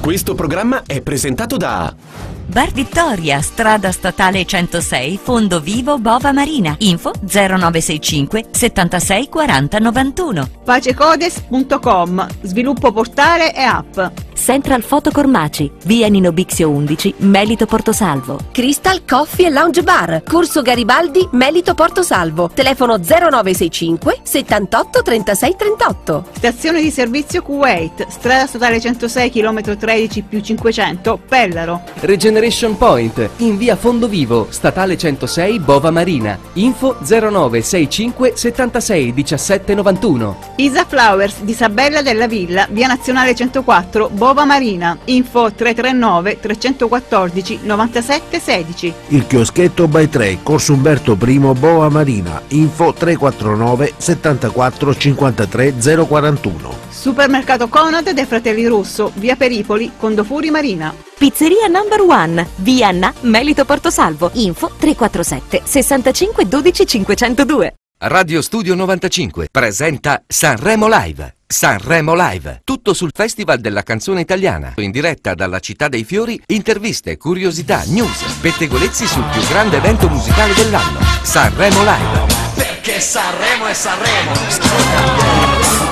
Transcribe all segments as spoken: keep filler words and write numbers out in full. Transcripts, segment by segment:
Questo programma è presentato da Bar Vittoria, strada statale centosei, Fondo Vivo Bova Marina. Info zero nove sei cinque settantasei quaranta novantuno. Pacecodes punto com, sviluppo portale e app. Central Foto Cormaci, via Nino Bixio undici, Melito Portosalvo. Crystal Coffee e Lounge Bar, Corso Garibaldi, Melito Portosalvo. Telefono zero nove sei cinque settantotto trentasei trentotto. Stazione di servizio Kuwait, strada statale centosei, chilometro tredici più cinquecento, Pellaro. Regeneration Point, in via Fondovivo, statale centosei, Bova Marina. Info zero nove sei cinque settantasei diciassette novantuno. Isa Flowers di Sabella della Villa, via Nazionale centoquattro, Bova Marina. Info tre tre nove trecentoquattordici novantasette sedici. Il chioschetto by tre, Corso Umberto I, Bova Marina. Info tre quattro nove settantaquattro cinquantatré zero quarantuno. Supermercato Conad dei Fratelli Russo, via Peripoli, Condofuri Marina. Pizzeria Number One, via Anna, Melito Portosalvo. Info tre quattro sette sessantacinque dodici cinquecentodue. Radio Studio novantacinque presenta Sanremo Live. Sanremo Live, tutto sul Festival della canzone italiana. In diretta dalla Città dei Fiori, interviste, curiosità, news, pettegolezzi sul più grande evento musicale dell'anno. Sanremo Live. Perché Sanremo è Sanremo.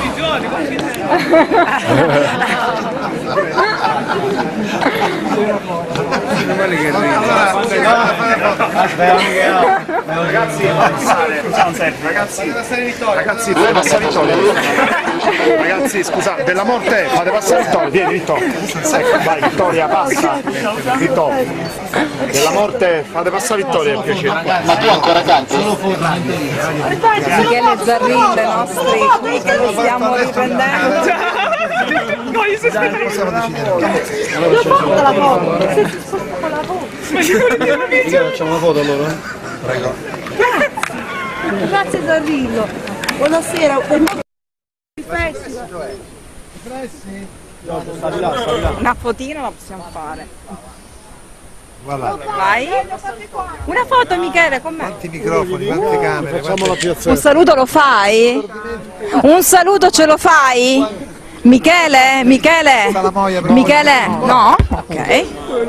Ragazzi, ragazzi, ragazzi, fate passare Vittoria. Ragazzi, scusa, della morte fate passare Vittoria. Vieni Vittoria. Ecco, vai Vittoria, passa. Vittoria. Della morte fate passare Vittoria, per piacere. Ma tu ancora canti? Michele Zarrillo, i nostri lo stiamo riprendendo. No, io sono possiamo decidere. L'ho fatta la foto. Facciamo una foto allora? Prego. Grazie. Grazie Zarrillo. Buonasera. Una fotina la possiamo fare. Voilà. Vai. Una foto Michele con me. Quanti microfoni, quante camere. Facciamo la piazzetta. Un saluto lo fai? Un saluto ce lo fai? Michele? Michele? Michele? No? Ok.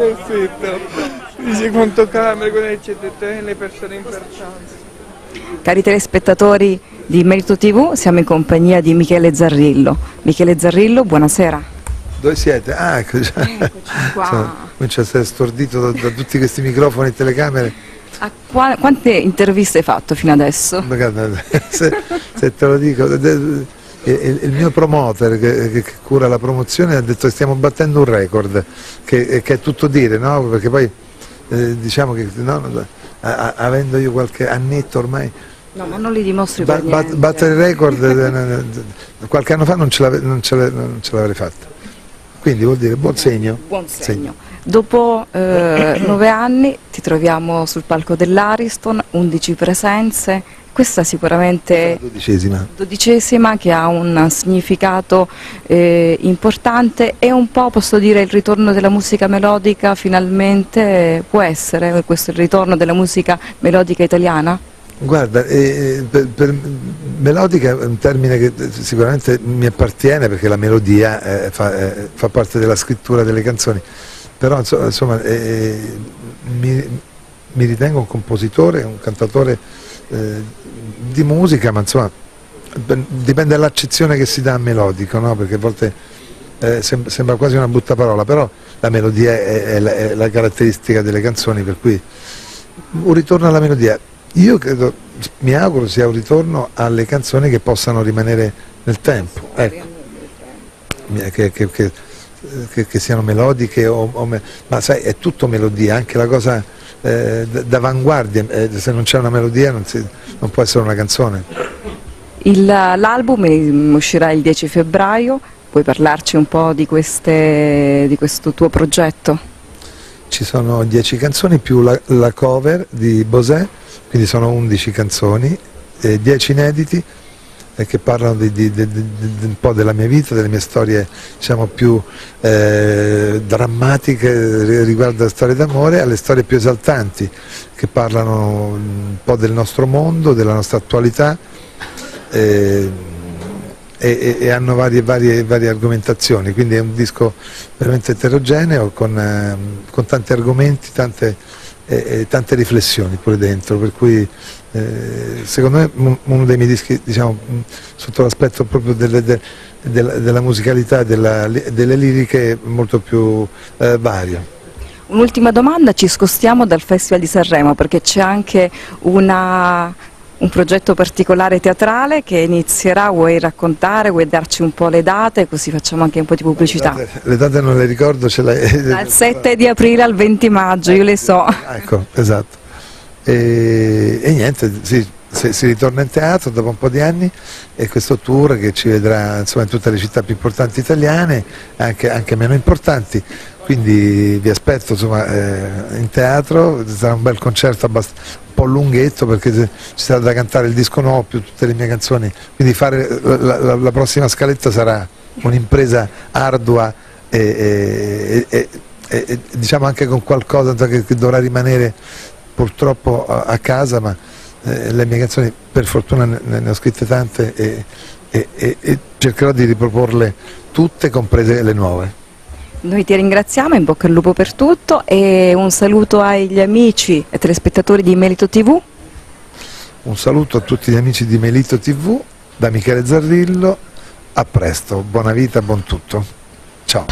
Dice quanto camere, quelle le persone importanti. Cari telespettatori di Melito tivù, siamo in compagnia di Michele Zarrillo. Michele Zarrillo, buonasera. Dove siete? Ah, ecco, qua. Comincia a essere stordito da, da tutti questi microfoni e telecamere. A qua, quante interviste hai fatto fino adesso? Se, se te lo dico, il, il mio promoter che, che cura la promozione ha detto che stiamo battendo un record, che, che è tutto dire, no? Perché poi eh, diciamo che no, a, avendo io qualche annetto ormai, no, ma non li dimostri per ba, niente. Battere il record qualche anno fa non ce l'avrei fatta, quindi vuol dire buon segno. Buon segno. segno. Dopo eh, nove anni ti troviamo sul palco dell'Ariston, undici presenze, questa sicuramente dodicesima. dodicesima che ha un significato eh, importante e un po', posso dire, il ritorno della musica melodica finalmente, può essere questo il ritorno della musica melodica italiana? Guarda, eh, per, per melodica è un termine che sicuramente mi appartiene perché la melodia eh, fa, eh, fa parte della scrittura delle canzoni, però insomma eh, mi, mi ritengo un compositore, un cantatore eh, di musica, ma insomma dipende dall'accezione che si dà a melodico, no? Perché a volte eh, sem sembra quasi una brutta parola, però la melodia è, è, la, è la caratteristica delle canzoni, per cui un ritorno alla melodia. Io credo, mi auguro sia un ritorno alle canzoni che possano rimanere nel tempo, ecco. che, che, che, che, che siano melodiche, o, o me, ma sai, è tutto melodia, anche la cosa eh, d'avanguardia, eh, se non c'è una melodia non, si, non può essere una canzone. L'album uscirà il dieci febbraio, puoi parlarci un po' di, queste, di questo tuo progetto? Ci sono dieci canzoni più la, la cover di Bosè, quindi sono undici canzoni, eh, dieci inediti eh, che parlano di, di, di, di, di un po' della mia vita, delle mie storie, diciamo, più eh, drammatiche riguardo alle storie d'amore, alle storie più esaltanti che parlano un po' del nostro mondo, della nostra attualità, eh, e, e hanno varie, varie, varie argomentazioni, quindi è un disco veramente eterogeneo con, eh, con tanti argomenti, tante, eh, eh, tante riflessioni pure dentro, per cui eh, secondo me uno dei miei dischi, diciamo, sotto l'aspetto proprio delle, de, della, della musicalità, della, delle liriche, molto più eh, vario. Un'ultima domanda, ci spostiamo dal Festival di Sanremo perché c'è anche una, un progetto particolare teatrale che inizierà, vuoi raccontare, vuoi darci un po' le date così facciamo anche un po' di pubblicità? Le date, le date non le ricordo, ce l'hai. Dal sette di aprile al venti maggio, io le so. Ecco, esatto. E, e niente, sì, si, si ritorna in teatro dopo un po' di anni e questo tour che ci vedrà insomma in tutte le città più importanti italiane, anche, anche meno importanti. Quindi vi aspetto insomma, eh, in teatro, sarà un bel concerto un po' lunghetto perché ci sarà da cantare il disco nuovo più tutte le mie canzoni, quindi fare la, la, la prossima scaletta sarà un'impresa ardua e, e, e, e, e diciamo anche con qualcosa che, che dovrà rimanere purtroppo a, a casa, ma eh, le mie canzoni per fortuna ne, ne ho scritte tante e, e, e, e cercherò di riproporle tutte, comprese le nuove. Noi ti ringraziamo, in bocca al lupo per tutto e un saluto agli amici e telespettatori di Melito tivù. Un saluto a tutti gli amici di Melito tivù, da Michele Zarrillo, a presto, buona vita, buon tutto, ciao.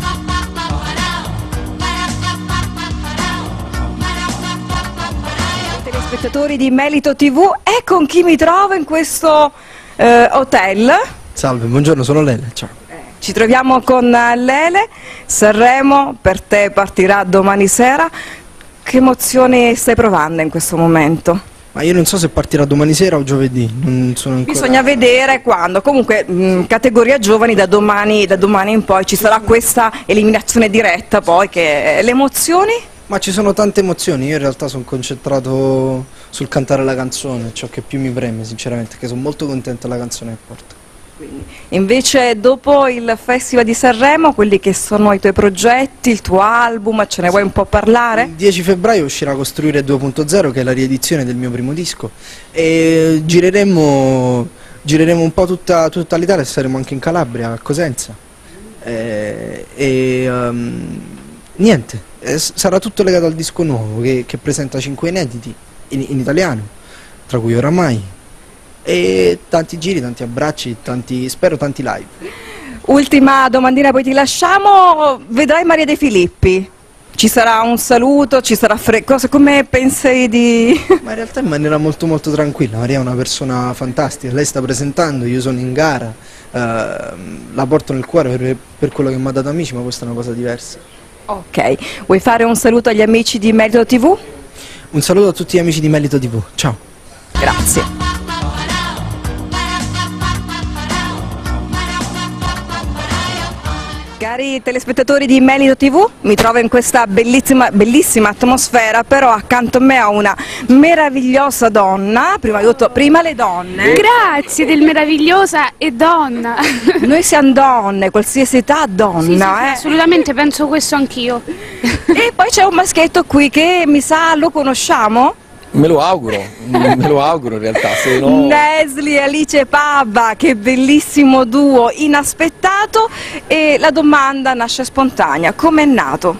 Telespettatori di Melito tivù, e con chi mi trovo in questo eh, hotel? Salve, buongiorno, sono Lele, ciao. Ci troviamo con Lele, Sanremo per te partirà domani sera, che emozioni stai provando in questo momento? Ma io non so se partirà domani sera o giovedì, non sono ancora... Bisogna vedere quando, comunque mh, categoria giovani da domani, da domani in poi ci sarà questa eliminazione diretta poi, che le emozioni? Ma ci sono tante emozioni, io in realtà sono concentrato sul cantare la canzone, ciò che più mi preme sinceramente, che sono molto contento della canzone che porto. Quindi, invece dopo il Festival di Sanremo, quelli che sono i tuoi progetti, il tuo album, ce ne vuoi un po' parlare? Il dieci febbraio uscirà Costruire due punto zero, che è la riedizione del mio primo disco, e gireremo, gireremo un po' tutta, tutta l'Italia, saremo anche in Calabria, a Cosenza, e, e um, niente, e sarà tutto legato al disco nuovo che, che presenta cinque inediti in, in italiano, tra cui Oramai. E tanti giri, tanti abbracci, tanti, spero tanti live. Ultima domandina, poi ti lasciamo. Vedrai Maria De Filippi, ci sarà un saluto, ci sarà fre... cosa, come pensi di... Ma in realtà in maniera molto molto tranquilla. Maria è una persona fantastica, lei sta presentando, io sono in gara, eh, la porto nel cuore per, per quello che mi ha dato Amici, ma questa è una cosa diversa. Ok, vuoi fare un saluto agli amici di Melito tivù? Un saluto a tutti gli amici di Melito tivù, ciao. Grazie. Cari telespettatori di Melito tivù, mi trovo in questa bellissima, bellissima atmosfera, però accanto a me ho una meravigliosa donna, prima di tutto, prima le donne. Grazie del meravigliosa e donna. Noi siamo donne, qualsiasi età donna. Sì, sì, eh. sì, assolutamente penso questo anch'io. E poi c'è un maschietto qui che mi sa, lo conosciamo? Me lo auguro, me lo auguro in realtà, se no... Nesli e Alice Pabba, che bellissimo duo, inaspettato, e la domanda nasce spontanea, com'è nato?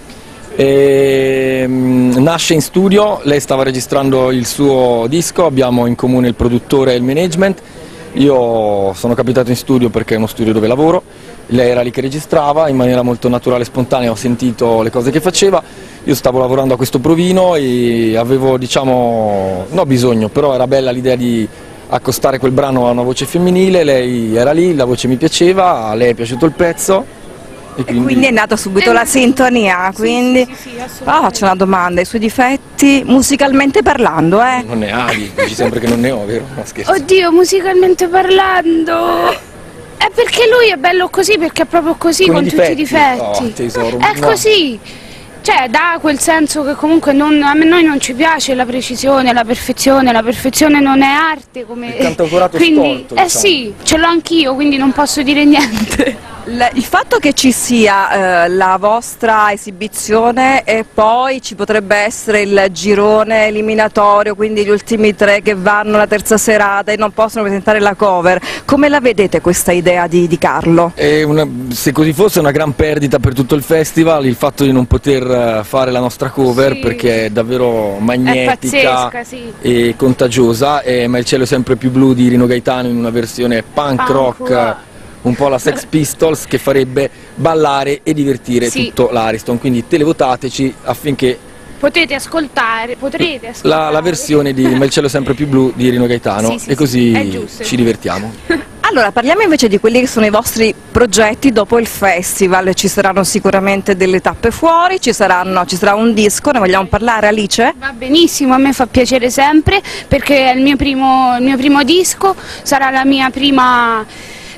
E, nasce in studio, lei stava registrando il suo disco, abbiamo in comune il produttore e il management, io sono capitato in studio perché è uno studio dove lavoro, lei era lì che registrava, in maniera molto naturale e spontanea ho sentito le cose che faceva, io stavo lavorando a questo provino e avevo, diciamo, no bisogno, però era bella l'idea di accostare quel brano a una voce femminile, lei era lì, la voce mi piaceva, a lei è piaciuto il pezzo. E quindi... e quindi è nata subito la sintonia, quindi... Sì, sì, sì, ah, faccio una domanda, i suoi difetti musicalmente parlando, eh? Non ne hai, dici sempre che non ne ho, vero? No, scherzo. Oddio, musicalmente parlando... È perché lui è bello così, perché è proprio così, con, con tutti i difetti. Oh, tesoro, è no. Così, cioè dà quel senso che comunque non, a noi non ci piace la precisione, la perfezione, la perfezione non è arte, come... Il cantautorato quindi, storto, eh diciamo. sì, ce l'ho anch'io, quindi non posso dire niente. L- il fatto che ci sia eh, la vostra esibizione e poi ci potrebbe essere il girone eliminatorio, quindi gli ultimi tre che vanno alla terza serata e non possono presentare la cover, come la vedete questa idea di, di Carlo? È una, se così fosse, una gran perdita per tutto il festival il fatto di non poter fare la nostra cover, sì, perché è davvero magnetica, è pazzesca, sì, e contagiosa, e, ma il cielo è sempre più blu di Rino Gaetano in una versione punk, punk rock, rock, un po' la Sex Pistols, che farebbe ballare e divertire, sì, tutto l'Ariston, quindi televotateci affinché potete ascoltare, potrete ascoltare la, la versione di Ma il cielo è sempre più blu di Rino Gaetano, sì, sì, e così sì, ci divertiamo. Allora, parliamo invece di quelli che sono i vostri progetti dopo il festival. Ci saranno sicuramente delle tappe fuori, ci, saranno, ci sarà un disco, ne vogliamo parlare, Alice? Va benissimo, a me fa piacere sempre, perché è il mio primo, il mio primo disco, sarà la mia prima...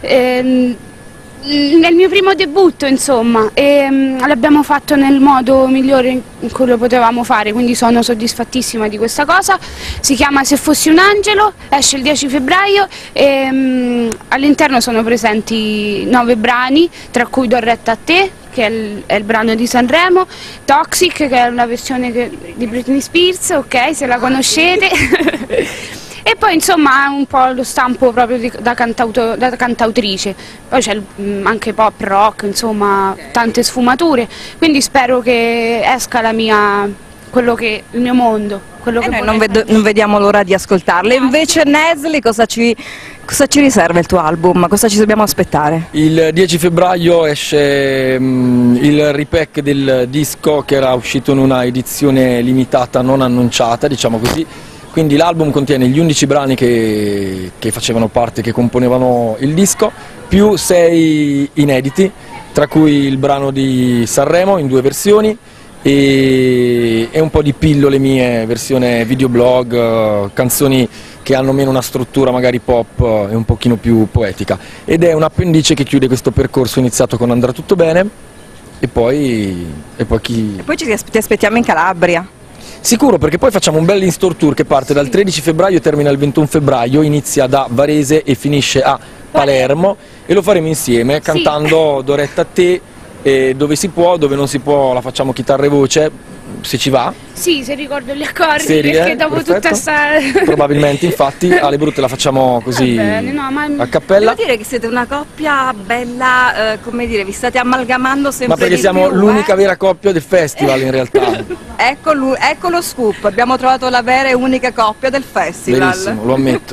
Ehm, nel mio primo debutto, insomma, e um, l'abbiamo fatto nel modo migliore in cui lo potevamo fare, quindi sono soddisfattissima di questa cosa. Si chiama Se fossi un angelo, esce il dieci febbraio e um, all'interno sono presenti nove brani, tra cui Do retta a te, che è il, è il brano di Sanremo, Toxic, che è una versione che, di Britney Spears, ok, se la conoscete. E poi insomma ha un po' lo stampo proprio di, da, cantauto, da cantautrice, poi c'è anche pop rock, insomma tante sfumature, quindi spero che esca la mia, quello che, il mio mondo. Quello che noi non, vedo, non vediamo l'ora di ascoltarle. Invece Nesli, cosa ci, cosa ci riserva il tuo album? Cosa ci dobbiamo aspettare? Il dieci febbraio esce mh, il repack del disco, che era uscito in una edizione limitata non annunciata, diciamo così. Quindi l'album contiene gli undici brani che, che facevano parte, che componevano il disco, più sei inediti, tra cui il brano di Sanremo in due versioni e, e un po' di pillole mie, versione videoblog, uh, canzoni che hanno meno una struttura magari pop uh, e un pochino più poetica. Ed è un appendice che chiude questo percorso iniziato con Andrà tutto bene e poi, e poi chi... E poi ci ti aspettiamo in Calabria. Sicuro, perché poi facciamo un bel in-store tour che parte dal tredici febbraio e termina il ventuno febbraio, inizia da Varese e finisce a Palermo, e lo faremo insieme cantando, sì, Do retta a te, e dove si può, dove non si può la facciamo chitarra e voce, se ci va. Sì, se ricordo gli accordi, Serie, perché dopo perfetto, tutta sta... Probabilmente, infatti, alle brutte la facciamo così bene, no, ma... a cappella. Devo dire che siete una coppia bella, eh, come dire, vi state amalgamando sempre Ma perché di siamo l'unica eh? vera coppia del festival in realtà. ecco, ecco lo scoop, abbiamo trovato la vera e unica coppia del festival. Verissimo, lo ammetto.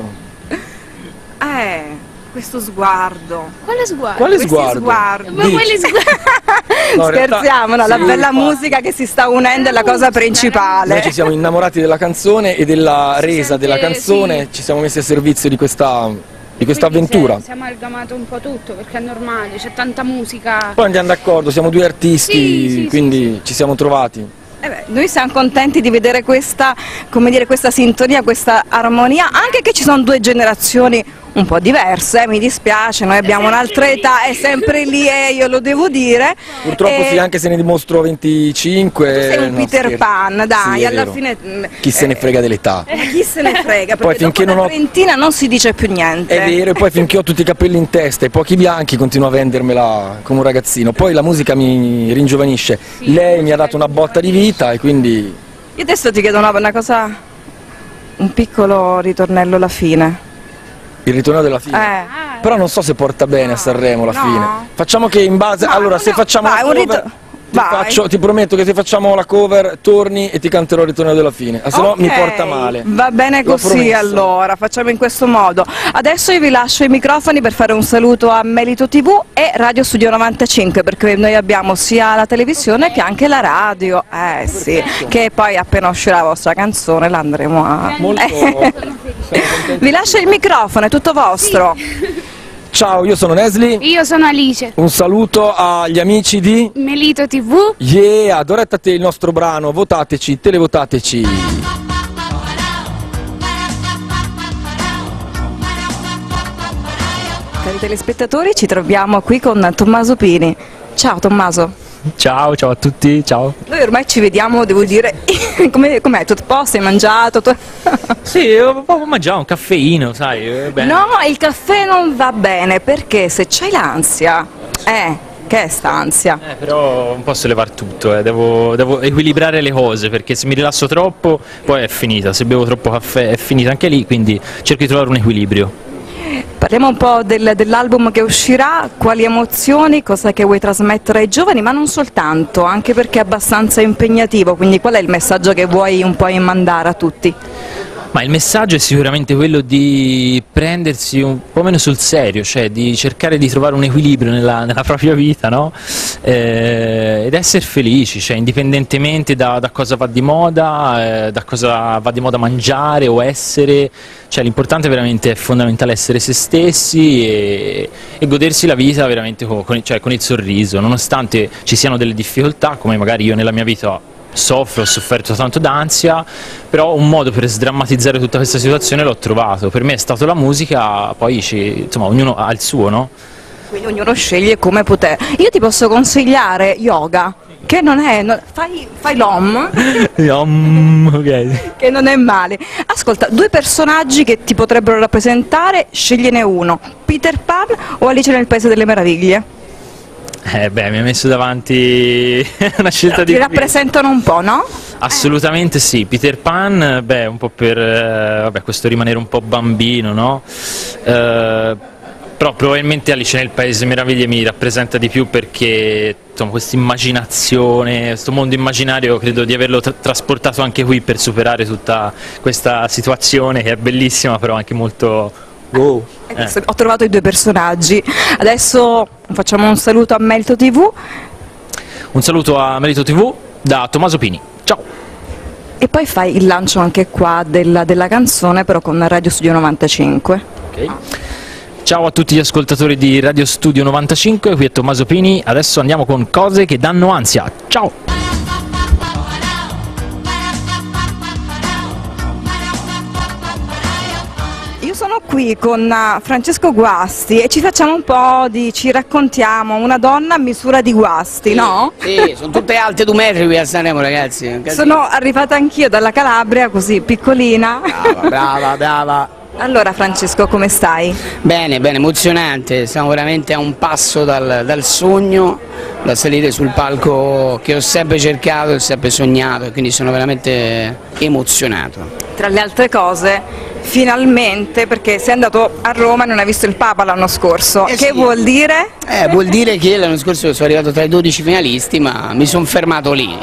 Eh... Questo sguardo. Quale sguardo? Quale Questi sguardo? sguardi. Ma quali sguardi? No, scherziamo, no, la bella musica che si sta unendo è la cosa principale. Noi ci siamo innamorati della canzone e della resa della canzone, ci siamo messi a servizio di questa, di questa avventura. Si è amalgamato un po' tutto, perché è normale, c'è tanta musica. Poi andiamo d'accordo, siamo due artisti, sì, sì, quindi sì, sì. ci siamo trovati. Eh beh, noi siamo contenti di vedere questa, come dire, questa sintonia, questa armonia, anche che ci sono due generazioni un po' diverse, eh, mi dispiace, noi abbiamo un'altra età, è sempre lì e io lo devo dire. Purtroppo e... sì, anche se ne dimostro venticinque. Tu sei un no, Peter scherzo. Pan, dai, sì, alla vero. fine... Chi eh, se ne frega dell'età? Eh, chi se ne frega, perché poi finché dopo non una trentina non si dice più niente. È vero, e poi finché ho tutti i capelli in testa e pochi bianchi continuo a vendermela come un ragazzino. Poi la musica mi ringiovanisce, sì, lei mi ha dato una botta di vita e quindi... Io adesso ti chiedo una, una cosa, un piccolo ritornello alla fine. Il ritorno della fine? Eh. Però non so se porta bene a Sanremo la no. fine. Facciamo che in base... No, allora, no, se facciamo vai, la cover, ti, faccio, ti prometto che se facciamo la cover torni e ti canterò il ritorno della fine. Se no okay. mi porta male. Va bene L'ho così, promesso. allora, facciamo in questo modo. Adesso io vi lascio i microfoni per fare un saluto a Melito tivù e Radio Studio novantacinque, perché noi abbiamo sia la televisione che anche la radio. Eh sì, che poi appena uscirà la vostra canzone la andremo a... Molto... Vi lascio il microfono, è tutto vostro. Sì. Ciao, io sono Nesli. Io sono Alice. Un saluto agli amici di Melito tivù. Yeah, Do retta a te il nostro brano, votateci, televotateci. Cari telespettatori, ci troviamo qui con Tommaso Pini. Ciao Tommaso. Ciao, ciao a tutti, ciao. Noi ormai ci vediamo, devo dire, com'è, com'è? Tutto a posto, hai mangiato? Tu... Sì, ho, ho mangiato un caffeino, sai. Bene. No, il caffè non va bene, perché se c'hai l'ansia, Eh, che è stanzia. Eh, però non posso levare tutto, eh. devo, devo equilibrare le cose, perché se mi rilasso troppo poi è finita, se bevo troppo caffè è finita anche lì, quindi cerco di trovare un equilibrio. Parliamo un po' del, dell'album che uscirà, quali emozioni, cosa che vuoi trasmettere ai giovani, ma non soltanto, anche perché è abbastanza impegnativo, quindi qual è il messaggio che vuoi un po' mandare a tutti? Ma il messaggio è sicuramente quello di prendersi un po' meno sul serio, cioè di cercare di trovare un equilibrio nella, nella propria vita, no? Eh, ed essere felici, cioè indipendentemente da, da cosa va di moda, eh, da cosa va di moda mangiare o essere, cioè l'importante veramente è fondamentale essere se stessi e, e godersi la vita veramente con, con, cioè con il sorriso, nonostante ci siano delle difficoltà, come magari io nella mia vita soffro, ho sofferto tanto d'ansia, però un modo per sdrammatizzare tutta questa situazione l'ho trovato. Per me è stato la musica, poi ci, insomma ognuno ha il suo, no? Quindi ognuno sceglie come poter. Io ti posso consigliare yoga, che non è, no, fai, fai l'om, um, ok. che non è male. Ascolta, due personaggi che ti potrebbero rappresentare, scegliene uno, Peter Pan o Alice nel Paese delle Meraviglie? Eh beh, mi ha messo davanti una scelta Ti di... rappresentano un po', no? Assolutamente sì, Peter Pan, beh, un po' per eh, vabbè, questo rimanere un po' bambino, no? Eh, però probabilmente Alice nel Paese Meraviglie mi rappresenta di più perché insomma questa immaginazione, questo mondo immaginario credo di averlo tra trasportato anche qui per superare tutta questa situazione che è bellissima però anche molto... Wow. Eh. Ho trovato i due personaggi, adesso facciamo un saluto a Melito tivù. Un saluto a Melito tivù da Tommaso Pini, ciao! E poi fai il lancio anche qua della, della canzone però con Radio Studio novantacinque. Ok. Ciao a tutti gli ascoltatori di Radio Studio novantacinque, qui è Tommaso Pini, adesso andiamo con Cose che danno ansia, ciao! Sono qui con Francesco Guasti e ci facciamo un po' di, ci raccontiamo una donna a misura di guasti, sì, no? Sì, sono tutte alte due metri qui a Sanremo, ragazzi. Sono arrivata anch'io dalla Calabria, così piccolina. Brava, brava, brava. Allora Francesco, come stai? Bene, bene, emozionante, siamo veramente a un passo dal, dal sogno, da salire sul palco che ho sempre cercato, ho sempre sognato e quindi sono veramente emozionato. Tra le altre cose, finalmente, perché sei andato a Roma e non hai visto il Papa l'anno scorso, eh che sì. vuol dire? Eh, vuol dire che l'anno scorso sono arrivato tra i dodici finalisti ma mi sono fermato lì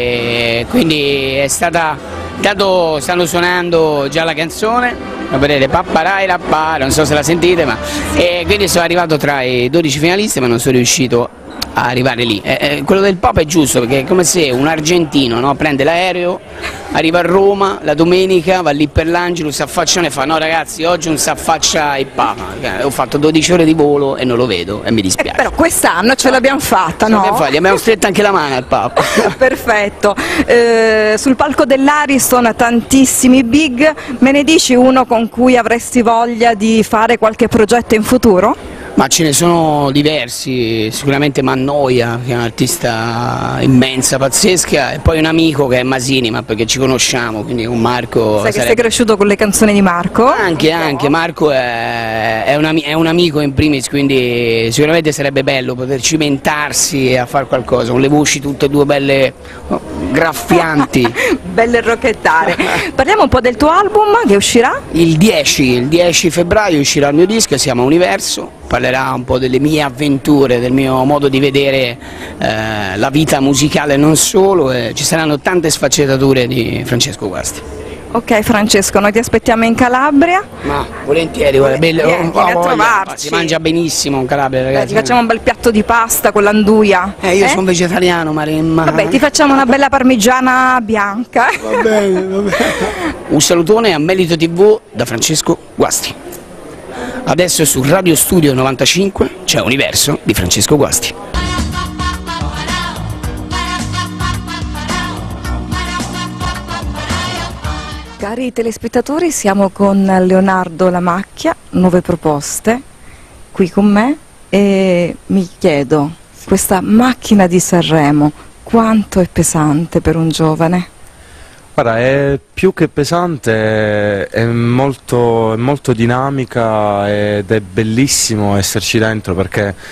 e quindi è stata, dato stanno suonando già la canzone, vedete, papparai rappa, non so se la sentite, ma e quindi sono arrivato tra i dodici finalisti ma non sono riuscito a arrivare lì. Eh, eh, quello del Papa è giusto perché è come se un argentino, no, prende l'aereo, arriva a Roma la domenica, va lì per l'Angelus, si affaccia e fa no ragazzi oggi non si affaccia il Papa, eh, ho fatto dodici ore di volo e non lo vedo e mi dispiace. Eh, però quest'anno ce l'abbiamo fatta, no? Gli abbiamo stretto anche la mano al Papa. Perfetto, eh, sul palco dell'Ariston tantissimi big, me ne dici uno con cui avresti voglia di fare qualche progetto in futuro? Ma ce ne sono diversi, sicuramente Mannoia che è un'artista immensa, pazzesca, e poi un amico che è Masini, ma perché ci conosciamo, quindi con Marco... Sai sarebbe... che sei cresciuto con le canzoni di Marco? Anche, anche, Marco è, è, un, è un amico in primis, quindi sicuramente sarebbe bello poter cimentarsi a fare qualcosa, con le voci tutte e due belle oh, graffianti. Belle rocchettare. Parliamo un po' del tuo album che uscirà? Il dieci, il dieci febbraio uscirà il mio disco, si chiama Universo. Parlerà un po' delle mie avventure, del mio modo di vedere eh, la vita musicale non solo, e ci saranno tante sfaccettature di Francesco Guasti. Ok Francesco, noi ti aspettiamo in Calabria. Ma volentieri, guarda, bello, vieni, oh, vieni a voglia, trovarci. Si mangia benissimo in Calabria, ragazzi. Beh, ti facciamo un bel piatto di pasta con l'anduia. Eh, io eh? sono vegetariano, Maremma. Vabbè, ti facciamo una bella parmigiana bianca. Va bene, va bene. Un salutone a Melito tivù da Francesco Guasti. Adesso su Radio Studio novantacinque c'è Universo di Francesco Guasti. Cari telespettatori, siamo con Leonardo La Macchia, Nuove Proposte, qui con me, e mi chiedo, questa macchina di Sanremo, quanto è pesante per un giovane? Guarda, è più che pesante, è molto, è molto dinamica ed è bellissimo esserci dentro perché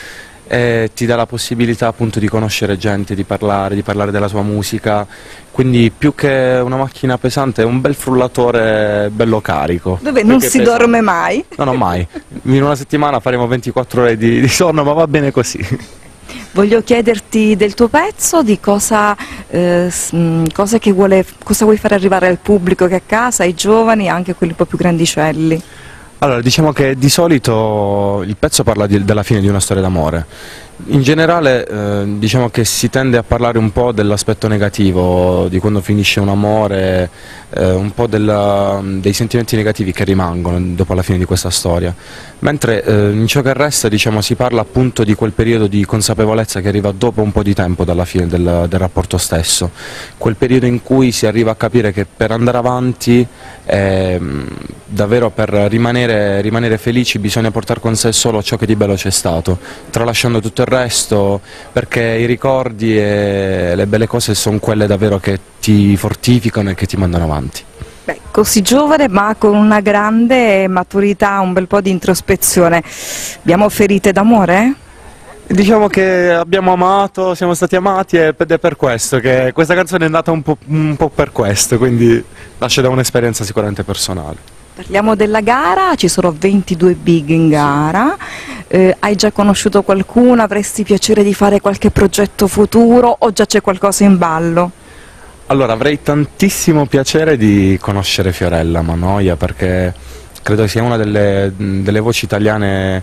e ti dà la possibilità appunto di conoscere gente, di parlare, di parlare della sua musica, quindi più che una macchina pesante è un bel frullatore bello carico. Dove non si pesante. dorme mai? No, no, mai. In una settimana faremo ventiquattro ore di, di sonno, ma va bene così. Voglio chiederti del tuo pezzo, di cosa, eh, s- mh, cosa, che vuole, cosa vuoi fare arrivare al pubblico che è a casa, ai giovani, anche quelli un po' più grandicelli. Allora, diciamo che di solito il pezzo parla di- della fine di una storia d'amore. In generale eh, diciamo che si tende a parlare un po' dell'aspetto negativo, di quando finisce un amore, eh, un po' della- dei sentimenti negativi che rimangono dopo la fine di questa storia. Mentre eh, in ciò che resta, diciamo, si parla appunto di quel periodo di consapevolezza che arriva dopo un po' di tempo dalla fine del, del rapporto stesso, quel periodo in cui si arriva a capire che per andare avanti, eh, davvero per rimanere, rimanere felici, bisogna portare con sé solo ciò che di bello c'è stato, tralasciando tutto il resto, perché i ricordi e le belle cose sono quelle davvero che ti fortificano e che ti mandano avanti. Beh, così giovane ma con una grande maturità, un bel po' di introspezione. Abbiamo ferite d'amore? Diciamo che abbiamo amato, siamo stati amati ed è per questo che questa canzone è nata un po', un po' per questo, quindi nasce da un'esperienza sicuramente personale. Parliamo della gara, ci sono ventidue big in gara, eh, hai già conosciuto qualcuno, avresti piacere di fare qualche progetto futuro o già c'è qualcosa in ballo? Allora, avrei tantissimo piacere di conoscere Fiorella Mannoia, perché credo sia una delle, delle voci italiane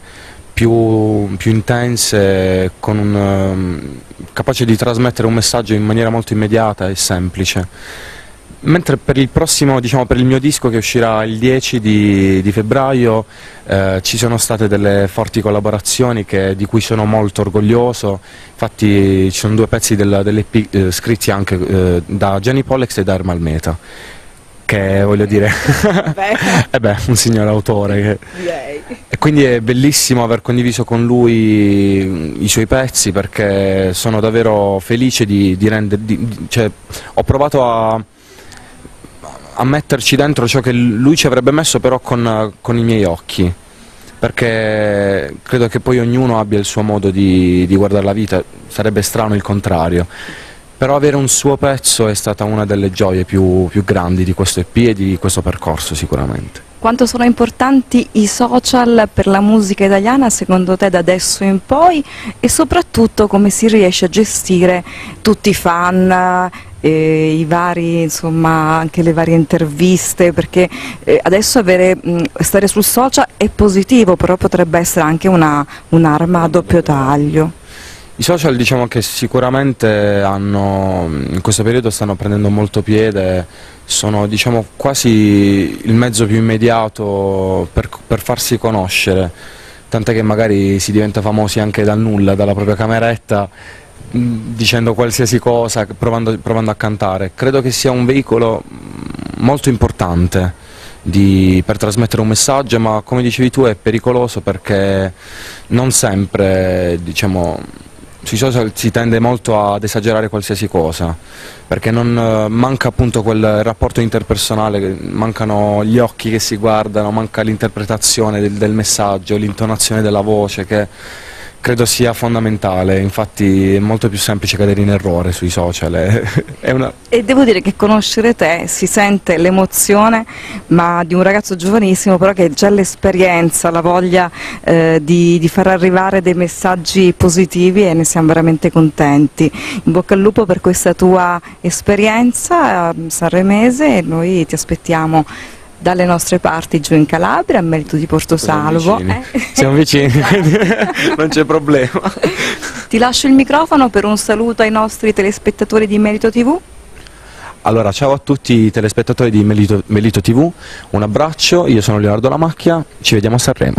più, più intense, con un, um, capace di trasmettere un messaggio in maniera molto immediata e semplice. Mentre per il prossimo, diciamo per il mio disco che uscirà il dieci di, di febbraio, eh, ci sono state delle forti collaborazioni che, di cui sono molto orgoglioso. Infatti ci sono due pezzi del, dell'E P eh, scritti anche eh, da Gianni Pollex e da Ermal Meta, che voglio dire, eh beh, un signor autore. Che... E quindi è bellissimo aver condiviso con lui i suoi pezzi, perché sono davvero felice di, di rendere, di, di, cioè, ho provato a a metterci dentro ciò che lui ci avrebbe messo, però con, con i miei occhi, perché credo che poi ognuno abbia il suo modo di, di guardare la vita, sarebbe strano il contrario, però avere un suo pezzo è stata una delle gioie più, più grandi di questo E P e di questo percorso sicuramente. Quanto sono importanti i social per la musica italiana secondo te da adesso in poi, e soprattutto come si riesce a gestire tutti i fan, eh, i vari, insomma, anche le varie interviste, perché eh, adesso avere, mh, stare sul social è positivo, però potrebbe essere anche una, un'arma a doppio taglio. I social, diciamo che sicuramente hanno, in questo periodo stanno prendendo molto piede, sono, diciamo, quasi il mezzo più immediato per, per farsi conoscere, tant'è che magari si diventa famosi anche dal nulla, dalla propria cameretta, dicendo qualsiasi cosa, provando, provando a cantare. Credo che sia un veicolo molto importante di, per trasmettere un messaggio, ma come dicevi tu è pericoloso perché non sempre, diciamo, sui social si tende molto ad esagerare qualsiasi cosa, perché non manca appunto quel rapporto interpersonale, mancano gli occhi che si guardano, manca l'interpretazione del, del messaggio, l'intonazione della voce, che credo sia fondamentale. Infatti è molto più semplice cadere in errore sui social. È una... E devo dire che conoscere te si sente l'emozione, ma di un ragazzo giovanissimo, però che ha già l'esperienza, la voglia eh, di, di far arrivare dei messaggi positivi, e ne siamo veramente contenti. In bocca al lupo per questa tua esperienza eh, sanremese, e noi ti aspettiamo dalle nostre parti giù in Calabria, a Melito di Portosalvo. Siamo vicini, eh? Siamo vicini. Non c'è problema. Ti lascio il microfono per un saluto ai nostri telespettatori di Melito tivù. Allora, ciao a tutti i telespettatori di Melito, Melito tivù, un abbraccio, io sono Leonardo Lamacchia, ci vediamo a Sanremo.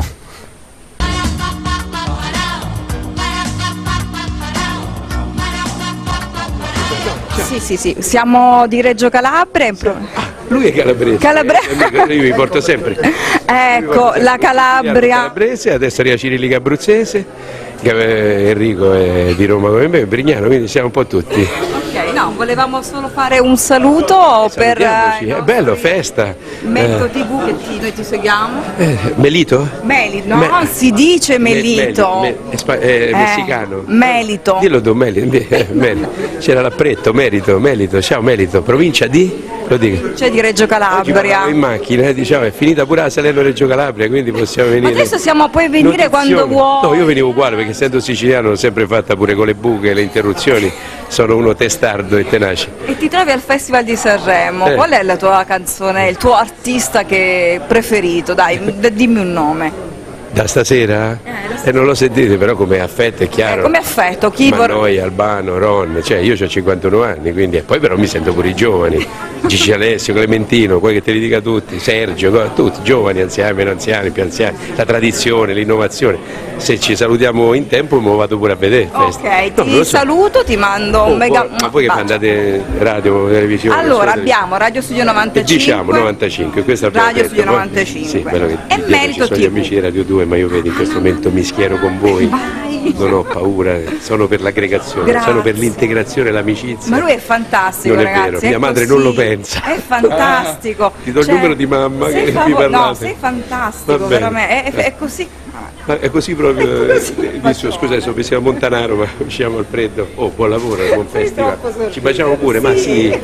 Sì, sì, sì, siamo di Reggio Calabria. Lui è calabrese, Calabre- eh, io mi porto sempre. Ecco, la Calabria. Calabrese, adesso arriva Cirillica abruzzese, che Enrico è di Roma come me, Brignano, quindi siamo un po' tutti. Ok, no, No, volevamo solo fare un saluto per Salutiamoci, eh, è bello, festa. Melito Eh, tivù che ti- noi ti seguiamo. eh, Melito? Melito, no? Me- si dice Melito. Me- me- è spa- è Eh, messicano. Melito. Dillo tu, Melito. eh, Melito. C'era l'appretto, Merito, Melito. Ciao Melito, provincia di? Lo dico. C'è di Reggio Oggi Calabria. parlavamo in macchina e diciamo è finita pure la Salerno-Reggio Calabria, quindi possiamo Ma venire. adesso siamo, puoi venire quando Notizione. vuoi. No, io venivo uguale perché essendo siciliano l'ho sempre fatta pure con le buche, le interruzioni, sono uno testardo e tenace. E ti trovi al Festival di Sanremo. Eh. Qual è la tua canzone, il tuo artista che preferito? Dai, d- dimmi un nome. Da stasera? E non lo sentite, però come affetto è chiaro. Eh, come affetto, chi vor- Mannoia, Albano, Ron, cioè io ho cinquantuno anni, quindi e poi però mi sento pure i giovani, Gigi Alessio, Clementino, poi che te li dica tutti, Sergio, co- tutti, giovani, anziani, meno anziani, più anziani, la tradizione, l'innovazione. Se ci salutiamo in tempo me lo vado pure a vedere. il festival. Ok, No, ti non lo so. saluto, ti mando un Oh, mega... poi- ma voi che bacio. mandate radio, televisione? Allora solo abbiamo Radio Studio tele- novantacinque. Diciamo novantacinque, questo abbiamo Radio detto, Studio poi- novantacinque. Sì, quello che E dietro Merito ci sono gli tivù. amici di Radio due, ma io vedo in questo momento mi schiero con voi. Non ho paura, sono per l'aggregazione, Grazie. sono per l'integrazione e l'amicizia. Ma lui è fantastico, Non è ragazzi. vero, è mia madre così. non lo pensa. È fantastico. Ti do il Cioè, numero di mamma sei che favo- mi No, parlate. sei fantastico, Va bene. veramente. È, è- è così. Ma è così proprio, eh, visto, scusa adesso pensiamo a Montanaro ma usciamo al freddo. Oh, buon lavoro, buon festival. Ci baciamo pure, ma sì.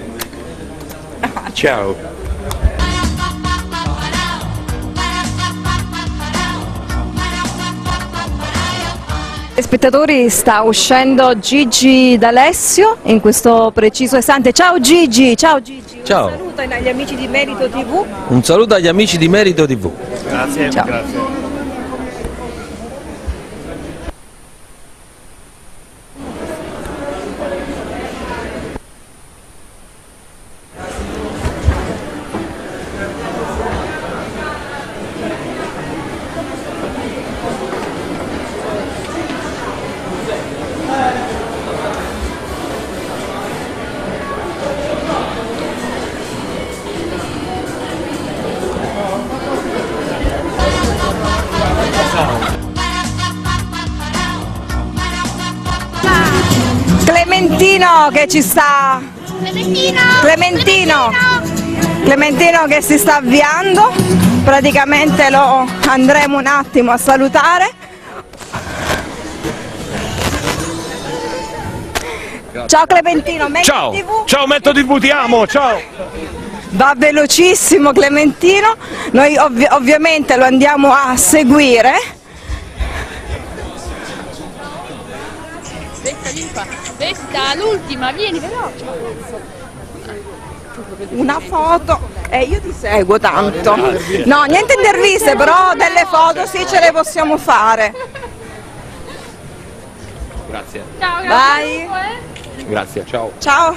Ciao. Spettatori, sta uscendo Gigi D'Alessio in questo preciso istante. Ciao Gigi, ciao Gigi. Ciao. Un saluto agli amici di Merito tivù. Un saluto agli amici di Merito tivù. Grazie. Ciao. Clementino che ci sta. Clementino! Clementino! Clementino che si sta avviando. Praticamente lo andremo un attimo a salutare. Ciao Clementino, Metro Ciao, tivù. ciao Metto tivù, ti amo, ciao! Va velocissimo Clementino, noi ovvi- ovviamente lo andiamo a seguire. Questa, Linfa, questa, l'ultima, vieni veloce. Una foto e io ti seguo tanto. No, niente interviste, però delle foto sì ce le possiamo fare. Grazie. Ciao, grazie. Vai. Grazie, ciao. Ciao.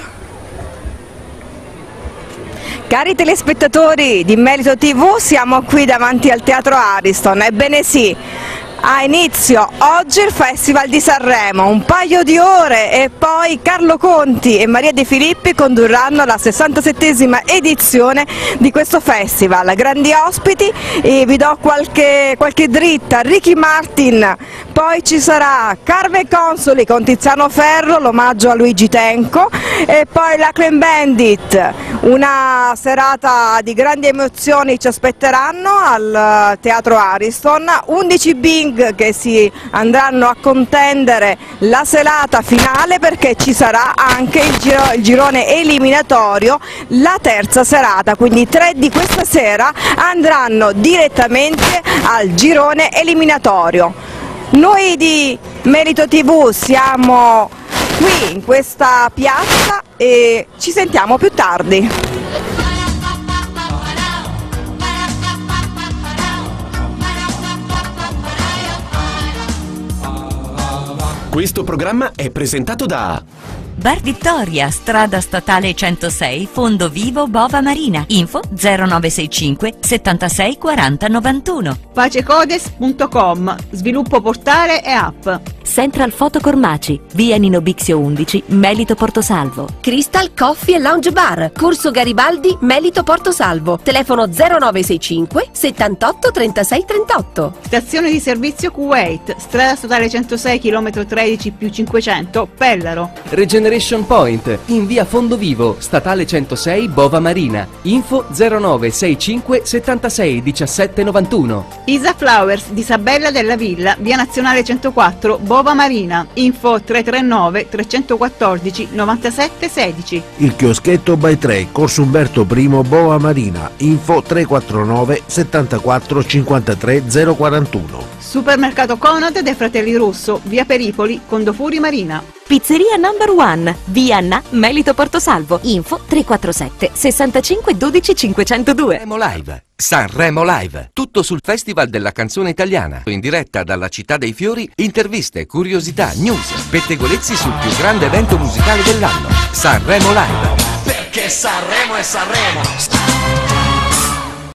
Cari telespettatori di Merito tivù, siamo qui davanti al Teatro Ariston. Ebbene sì, ha inizio oggi il Festival di Sanremo, un paio di ore e poi Carlo Conti e Maria De Filippi condurranno la sessantasettesima edizione di questo festival. Grandi ospiti, e vi do qualche, qualche dritta: Ricky Martin, poi ci sarà Carme Consoli con Tiziano Ferro, l'omaggio a Luigi Tenco, e poi la Clean Bandit. Una serata di grandi emozioni ci aspetteranno al Teatro Ariston, undici Bing che si andranno a contendere la serata finale, perché ci sarà anche il, giro, il girone eliminatorio, la terza serata, quindi tre di questa sera andranno direttamente al girone eliminatorio. Noi di Merito tivù siamo qui in questa piazza e ci sentiamo più tardi. Questo programma è presentato da Bar Vittoria, strada statale centosei, Fondo Vivo Bova Marina. Info zero nove sei cinque settantasei quaranta novantuno. Pacecodes punto com, sviluppo portale e app. Central Foto Cormaci, via Nino Bixio undici, Melito Portosalvo. Crystal Coffee e Lounge Bar, Corso Garibaldi, Melito Portosalvo. Telefono zero nove sei cinque settantotto trentasei trentotto. Stazione di servizio Kuwait, strada statale centosei, chilometro tredici più cinquecento, Pellaro. Regenerazione Generation Point in via Fondovivo, statale centosei, Bova Marina. Info zero nove sei cinque settantasei diciassette novantuno. Isa Flowers di Sabella della Villa, via Nazionale centoquattro, Bova Marina. Info tre tre nove tre uno quattro novantasette sedici. Il chioschetto by tre, Corso Umberto I, Bova Marina. Info tre quattro nove settantaquattro cinquantatré zero quarantuno. Supermercato Conad dei Fratelli Russo, via Peripoli, Condofuri Marina. Pizzeria Number One, via Anna, Melito Portosalvo. Info tre quattro sette sessantacinque dodici cinquecentodue. Sanremo Live. Sanremo Live. Tutto sul Festival della canzone italiana. In diretta dalla Città dei Fiori, interviste, curiosità, news, pettegolezzi sul più grande evento musicale dell'anno. Sanremo Live. Perché Sanremo è Sanremo.